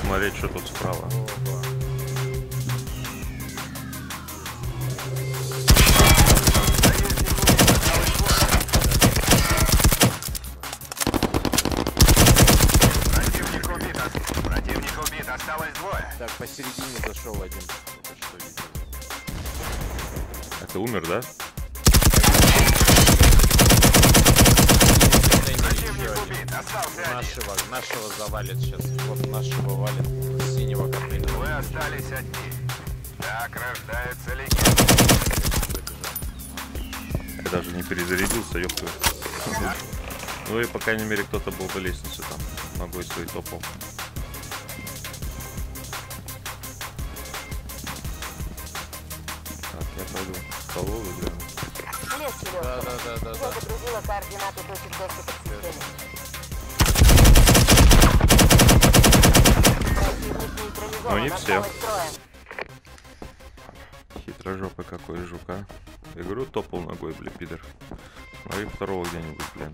посмотреть, что тут справа. Противник убит, осталось двое. Так, посередине зашел один. А ты умер, да? Нашего завалит сейчас. Вот нашего валит. Синего контейнера. Вы остались одни. Так рождается легенда. Я даже не перезарядился, ёпта. Ну и по крайней мере кто-то был по лестнице там. Ногой своей топал. Так, я пойду в столовую гляну. Да. Я загрузила координаты точек доступа к системе. Ну не все. Хитрожопый какой жука. Я говорю, топал ногой, бля, пидор. Смотри второго где-нибудь, блин.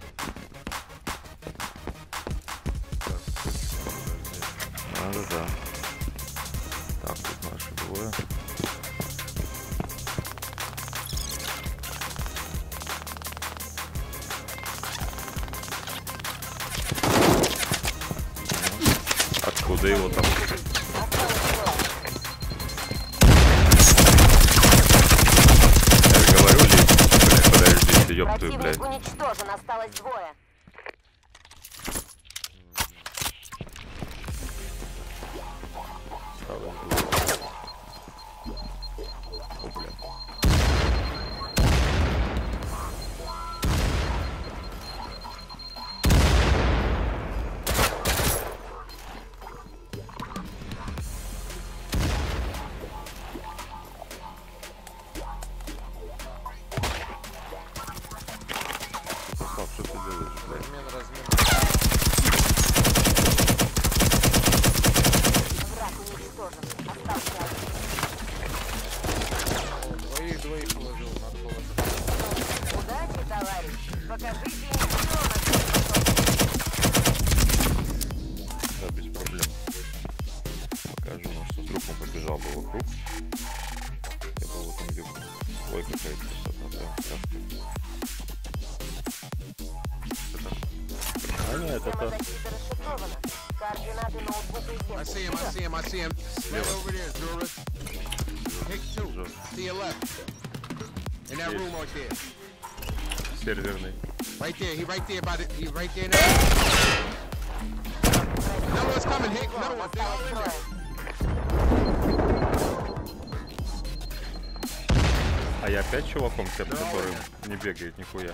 Да. Так, тут наши двое. Откуда его там? Я говорю, блядь, подождите, ёптую, блядь. Противник уничтожен, осталось двое. Что ты делаешь, блядь? Размен. Враг уничтожен, остался один. Двоих положил, надо положить. Удачи, товарищ. Покажите им, что у нас. Да, без проблем. Покажу, ну, что с трупом побежал бы вокруг. Я был в этом веку. Ой, какая-то красота. А нет, это... Координаты ноутбука и I see him. Right over there, Zora. Pick two. To your left. In that room right there. Серверный. Right there. He right there by the. He right there now. Another one's coming. Hick. Another one. They're all in there. А я опять чуваком тем, который не бегает нихуя.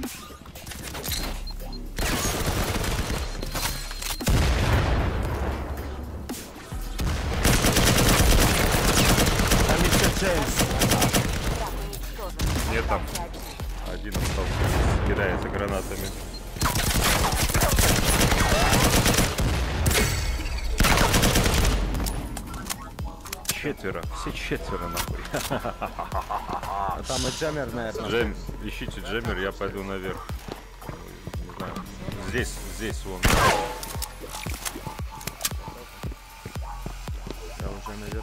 Нет, там один остался, кидается гранатами. Четверо, все четверо нахуй. А там и джаммер, наверное. Ищите джеммер, я пойду наверх. Не знаю. Здесь вон. Я уже наверх.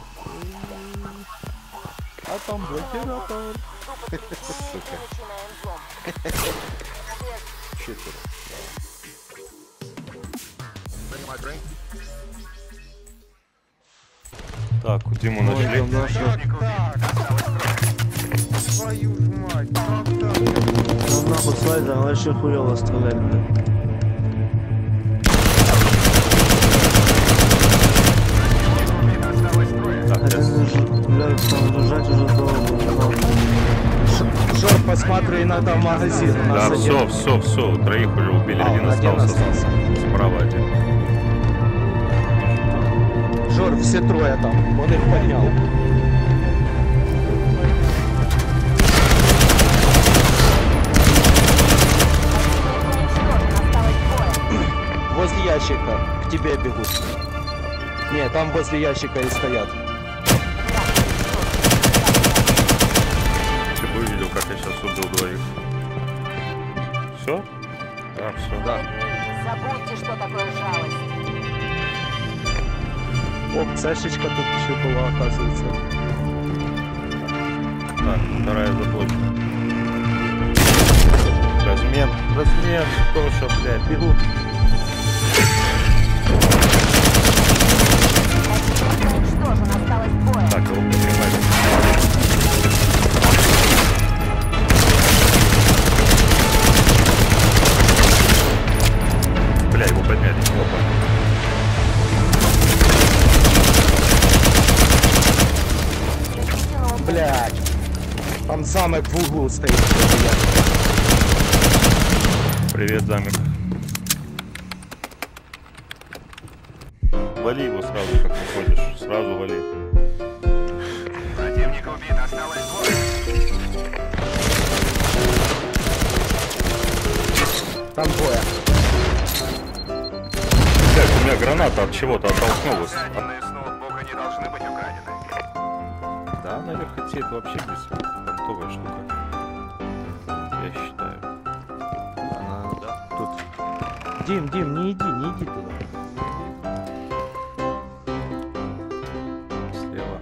А там блокиратор. Сука. Четверо. Так, Диму нашли. Твою ж мать, как так? Он нахуй слайдер, он вообще хуёво стреляет, блядь. Лежать уже долго. Жор, посмотрю иногда в магазин. Да, все, троих уже убили, один остался. Справа один. Жор, все трое там, он их поднял. Возле ящика, к тебе бегут. Не, там возле ящика и стоят. Ты бы увидел, как я сейчас убил двоих. Все? Да, все. Да. Забудьте, что такое жалость. О, цешечка тут еще была, оказывается. Так, вторая заточка. Размен, размен, Тоша, блядь, бегу. Уничтожен, осталось двое. Так, его поднимали. Бля, его подняли. Опа. Блядь. Там замок в углу стоит. Привет, замок. Вали его сразу, как выходишь. Сразу вали. Противник убит, осталось двое. Там двое. Блядь, у меня граната от чего-то оттолкнулась. Данные с ноутбука не должны быть украдены. Да, наверное, цепь вообще беспонтовая штука. Я считаю. Она, да, тут. Дим, не иди туда. Слева.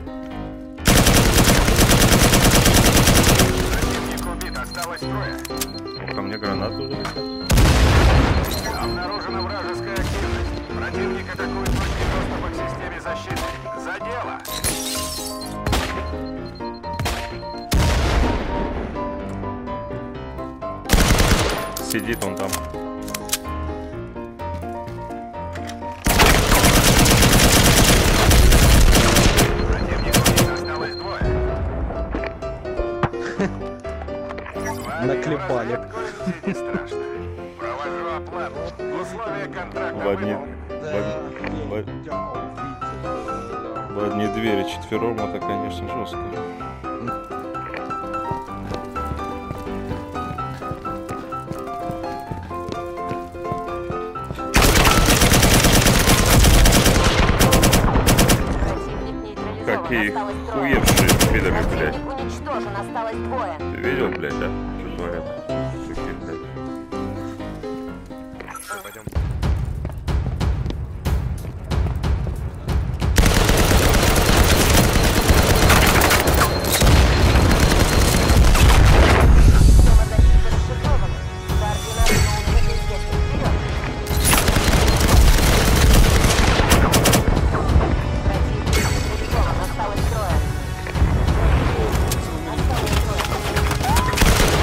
Противник убит, осталось трое. О, ко мне гранату уже летят. Обнаружена вражеская активность. Противник атакует точки доступа к системе защиты. За дело! Сидит он там. Противник убит, осталось двое. Наклепали. Не страшно. Провожу оплату. Условия контракта В одни, в одни двери четвером, это, конечно, жестко. Какие хуевшие видами, блядь. Уничтожен, осталось двое. Ты видел, блядь, да? Что творят? Такие, блядь. Всё, пойдем. Система защиты расшифрована. Координаты ноутбука известны. Вперед! Противник уничтожен, осталось трое. Осталось трое.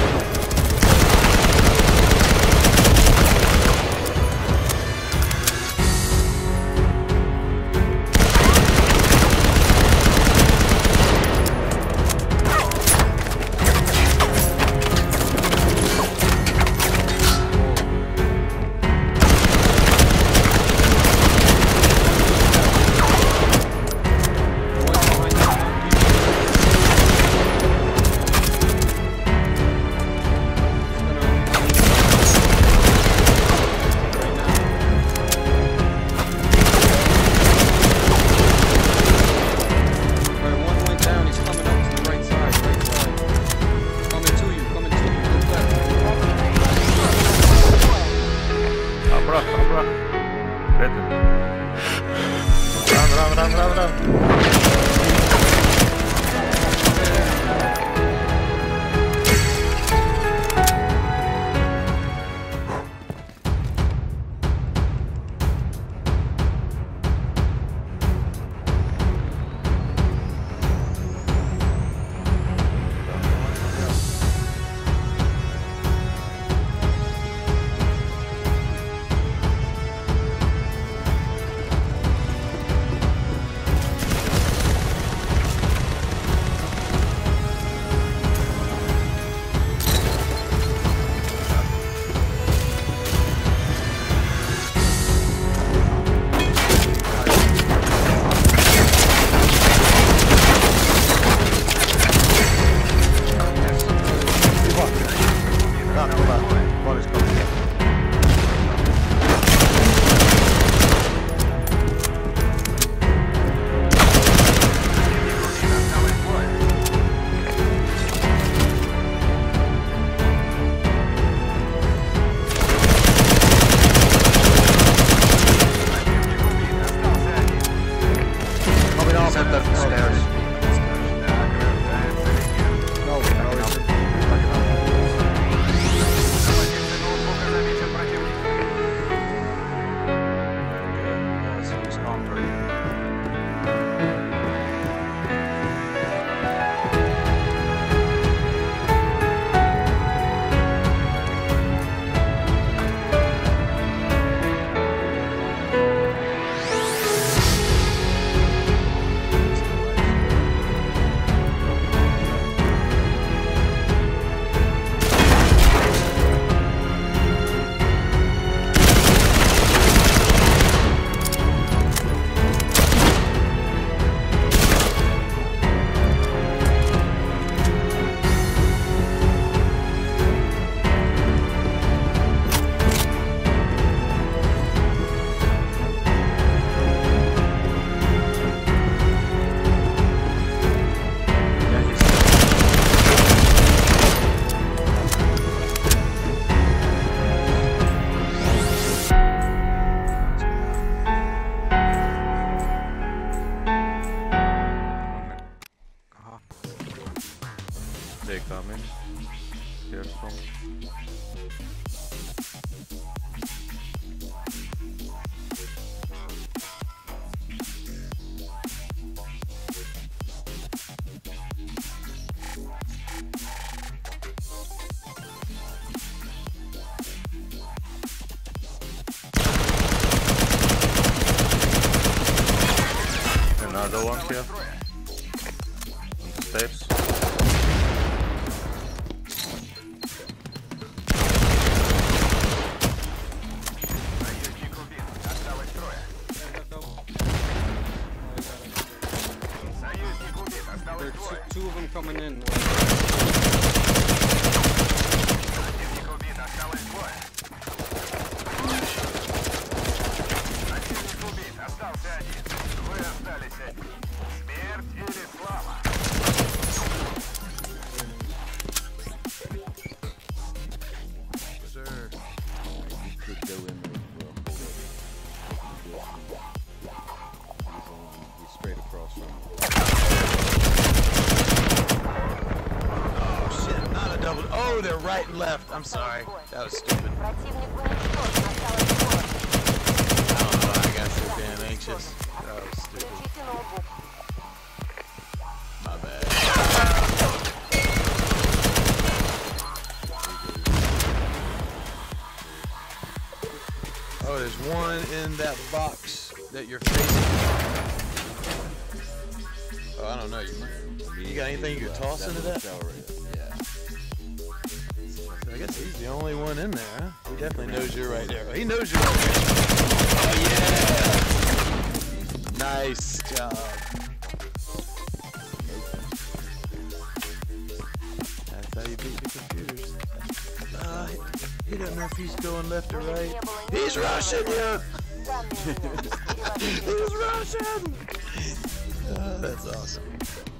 Обратно. Это. Ран. Another one here. On the stairs. There's two of them coming in. Oh, they're right and left. I'm sorry. That was stupid. Противник уничтожен. Осталось двое. I don't know. I got so damn anxious. That was stupid. Включите ноутбук. My bad. Oh, there's one in that box that you're facing. Oh, I don't know. You got anything you could toss into that? I guess he's the only one in there, huh? He definitely knows you're right there. He knows you're right there. Oh, yeah! Nice job. That's how you beat the computers. He doesn't know if he's going left or right. He's rushing you! He's rushing! That's awesome.